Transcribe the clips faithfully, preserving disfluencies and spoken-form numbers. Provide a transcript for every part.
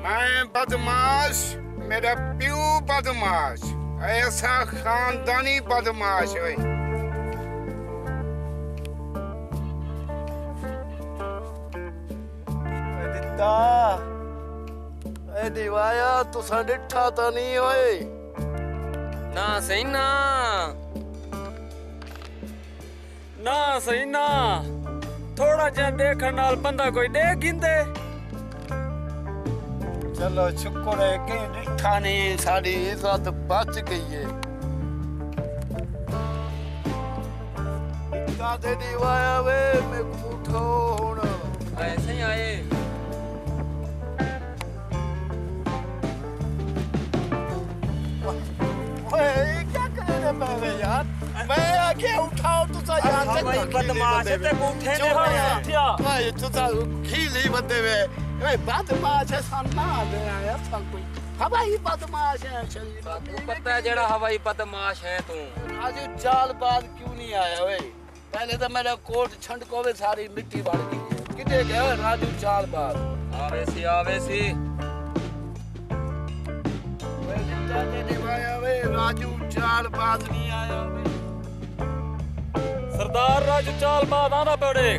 मैं बदमाश, मेरा प्यू बदमाश, ऐसा खानदानी बदमाश है। दिता ए दिवाया तुसा डिठा तो नहीं होए ना सही ना ना सही ना थोड़ा जा देखने नाल बंदा कोई देख गिंदे। चलो शुक्र है कि डिठा नहीं, साड़ी इज्जत बच गई है। दादे दिवाया वे मैं उठो होना ऐसे ही आए। ओए क्या कर रहे मैं यार, मैं आके उठाओ तो सा यार से भाई बदमाश ते उठे ने उठिया भाई तू सा खीली बंदे में ए बदमाश है सामना दे आया सब कोई हवाई बदमाश है शरीर तू पता है जेड़ा हवाई बदमाश है तू। आज चालबाज क्यों नहीं आया ओए? पहले तो मेरा कोट छंडको में सारी मिट्टी भर गई। किधर गया राजू चालबाज? आवे सी आवे सी वे जाने निभाया वे राजू चालबाज नहीं आया वे। सरदार राजू चालबाज आना पड़े।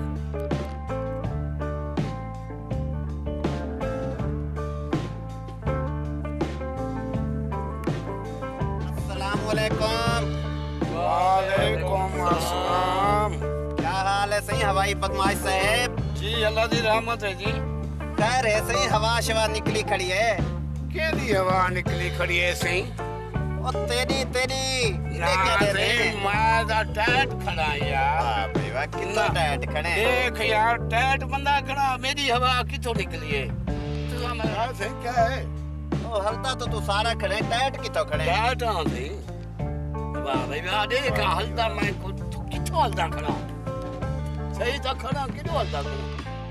वालेकुम अस्सलाम। क्या हाल है सही हवाई बदमाश साहब? जी अल्लाह दी रहमत है जी। खैर है सही हवा शवा निकली खड़ी है। केदी हवा निकली खड़ी है सही? ओ तेरी तेरी ना सही मैं दा टैट खड़ा यार। वाह भाई वाह कितना टाइट खड़े हैं। देख यार टैट बंदा खड़ा, मेरी हवा किथों निकली है? तू मेरा से क्या है? ओ हलता तो तू सारा खड़े, टाइट कितो खड़े? टैट हां सही। वाह भाई वाह देख हलता मैं को किथों हलता खड़ा? सही तो खड़ा किथों हलता खड़ा?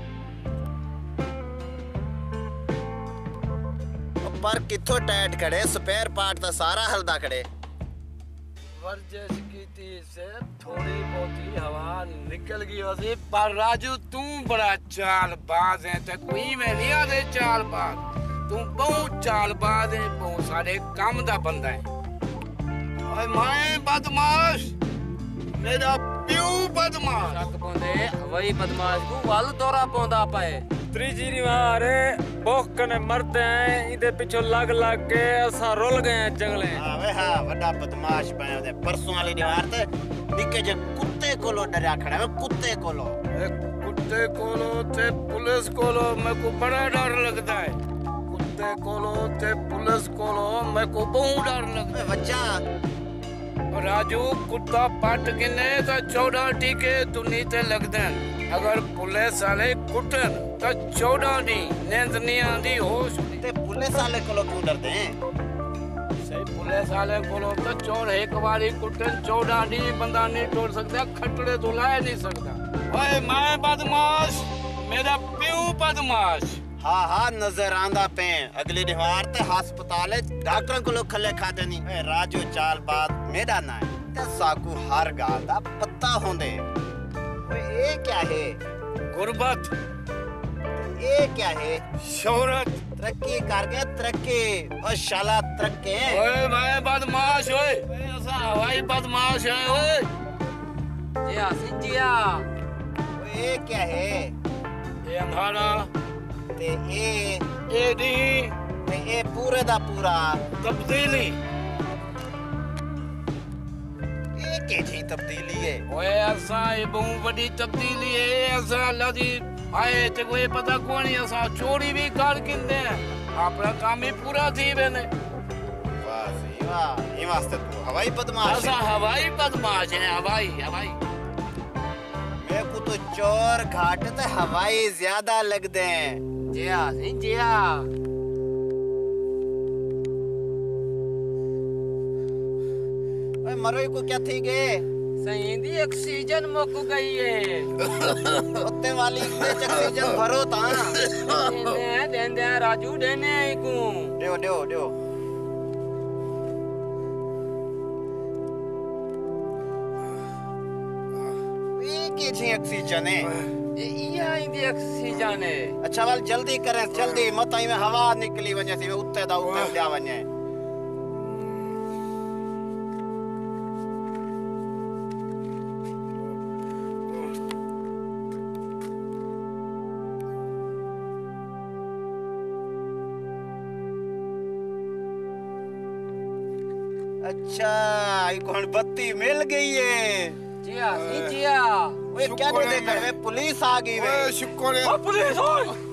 पर किथों टाइट खड़े, स्पेयर पार्ट तो सारा हलदा खड़े। वर्जिश की थी से थोड़ी बहुत ही हवा निकल गई वैसे। पर राजू तू बड़ा चालबाज है, तो कोई में नहीं आदे चालबाज। तू बहुत चालबाज है, बहुत सारे काम दा बंदा है। ओए मैं बदमाश, मेरा प्यू बदमाश। शक पोंदे हवाई बदमाश को वाल दौरा पोंदा पाए। त्रीजी निवारे भूख कने मरते हैं, इधे पीछे लग लग के असा रुल गए हैं जंगले। हां वे हां बड़ा बदमाश बने दे। परसों वाली दीवार ते निके जे कुत्ते कोलो डरा खड़ा है, कुत्ते कोलो। ए कुत्ते कोलो ते पुलिस कोलो मेरे को बड़ा डर लगता है। कुत्ते कोलो ते पुलिस कोलो मेरे को बहुत डर लगता है। बच्चा राजू कुत्ता पट किने तो चौदह टीके दुनी ते लगदे हैं। अगर पुलिस वाले कुटन तो चौदह दी नींद नहीं आंदी, होश ते पुलिस वाले कोलो क्यों डरते हैं? सही पुलिस वाले कोलो तो चोर एक बारी कुटन चौदह दी बंदा नहीं तोड़ सकता, खटड़े तो ला नहीं सकता। ओए मैं बदमाश, मेरा प्यू बदमाश। हाँ हाँ नजर आंदा पे अगली दीवार ते अस्पताल डॉक्टर को लोग खले खाते नहीं। ए राजू चालबाज मेरा ना है ते साकू हर गाल दा पत्ता होंदे। ओए ये क्या है? गुर्बत। ये क्या है? शोहरत। तरक्की करके तरक्की और शाला तरक्के। ओए मैं बदमाश ओए, ऐसा हवाई बदमाश है ओए। जिया सिंजिया ओए ये क्या है? ये अंधारा ते ये ए दी ते ये पूरे दा पूरा तब्दीली। ये कैसी तब्दीली है? ओए ऐसा ये बहुत बड़ी तब्दीली है। ऐसा अल्लाह दी आए ते कोई पता कौन है, ऐसा चोरी भी कर किंदे हैं, अपना काम ही पूरा थी बेने। वाह सही वाह, ये वास्ते तू हवाई बदमाश ऐसा है। हवाई बदमाश है, हवाई हवाई। मेरे को तो चोर घाट ते हवाई ज्यादा लगते हैं। जिया सिंजिया ओए मरोई को क्या थी गए? सही दी ऑक्सीजन मुक गई है। उत्ते वाली में ऑक्सीजन भरो ता। देने देने राजू देने आई को देओ देओ देओ। ये ये छी ऑक्सीजन है ये आईंदी ऑक्सीजन है। अच्छा वाल जल्दी करें जल्दी मत आई में हवा निकली वने सी उत्ते दा उत्ते उड्या वने अच्छा ये कौन बत्ती मिल गई है जिया सी जिया वे क्या शुक्र नहीं है देखा मैं- वे पुलिस आ गई वे ओए शुक्र है पुलिस ओए